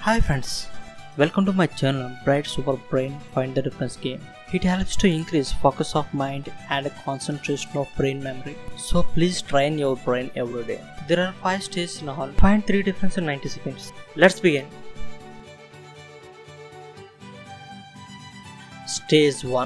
Hi friends, welcome to my channel Bright Super Brain Find the Difference game. It helps to increase focus of mind and concentration of brain memory. So please train your brain every day. There are 5 stages in all. Find 3 differences in 90 seconds. Let's begin. Stage 1.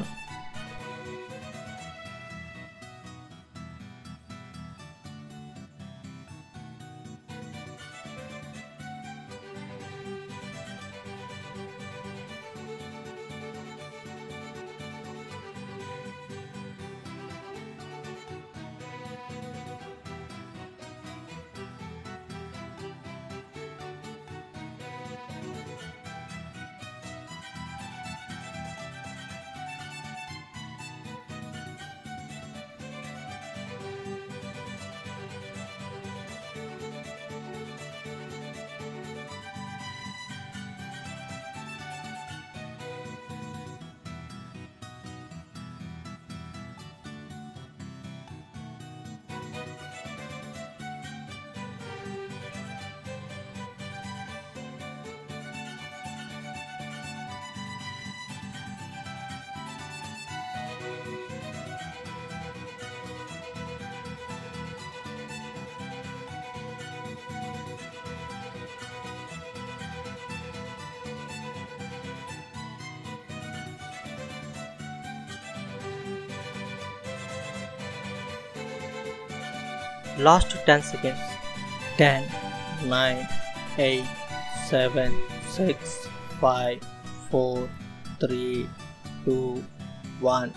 Last 10 seconds. 10, 9, 8, 7, 6, 5, 4, 3, 2, 1.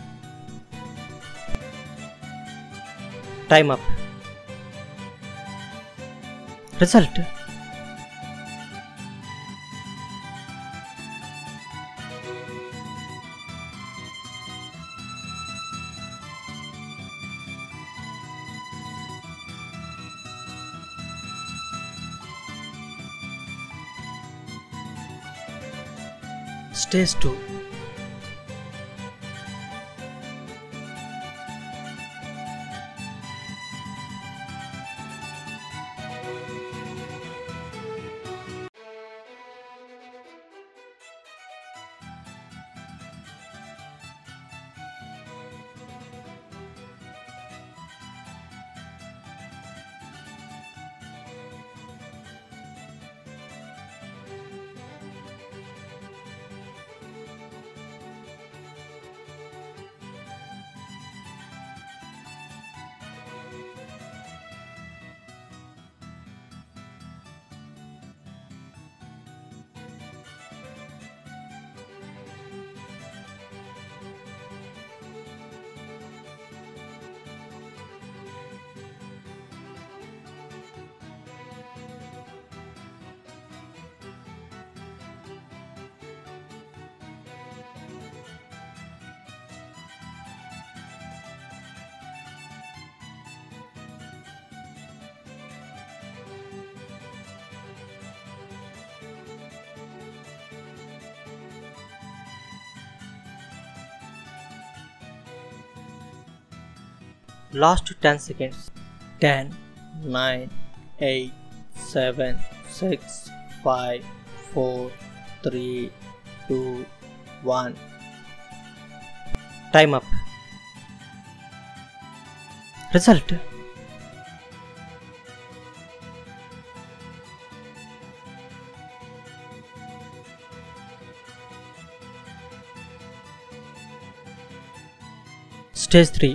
Time up. Result. Stage 2. Last 10 seconds. 10, 9, 8, 7, 6, 5, 4, 3, 2, 1. Time up. Result. Stage 3.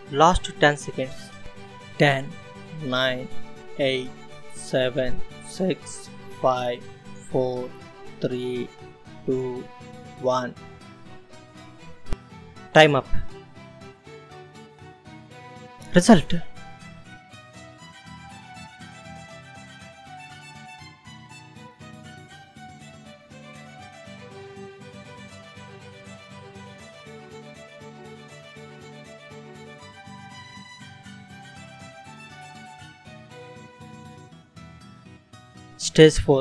Last 10 seconds. 10, 9, 8, 7, 6, 5, 4, 3, 2, 1. Time up. Result. Stage 4.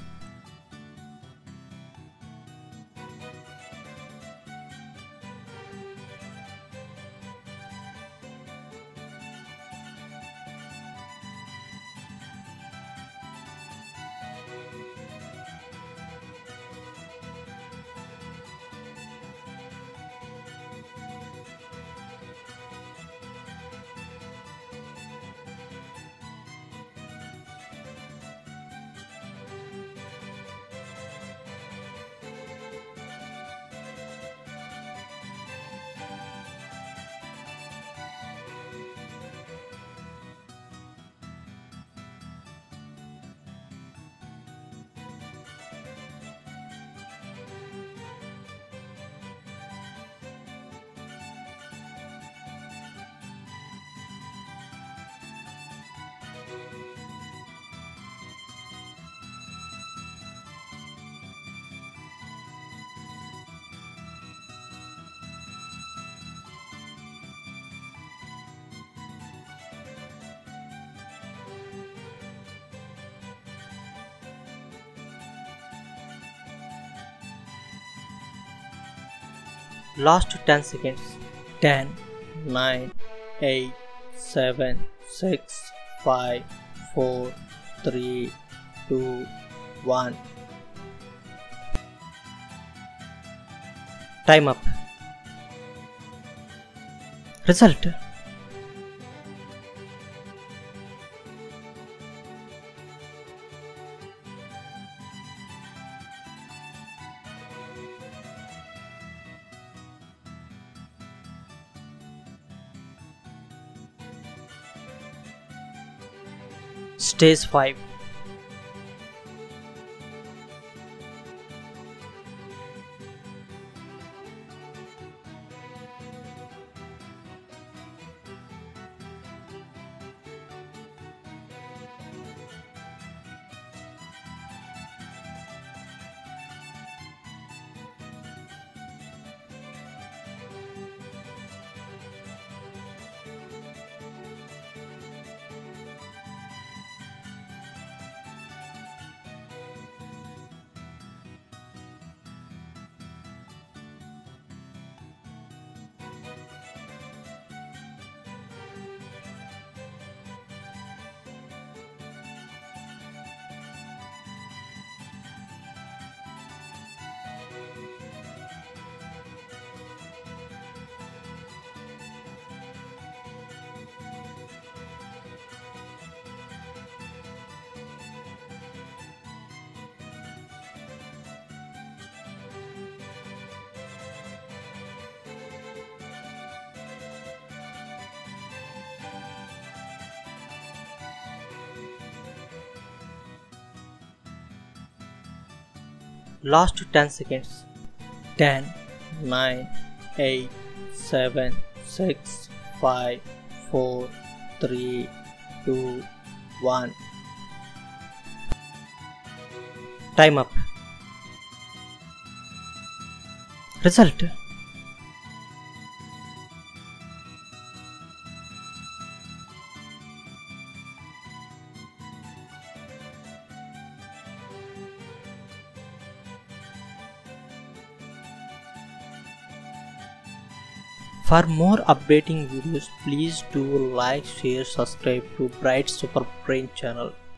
Last 10 seconds. 10, 9, 8, 7, 6, 5, 4, 3, 2, 1. Time up. Result. Stage 5. Last 10 seconds. 10, 9, 8, 7, 6, 5, 4, 3, 2, 1. Time up. Result. For more updating videos, please do like, share, subscribe to Bright Super Brain channel.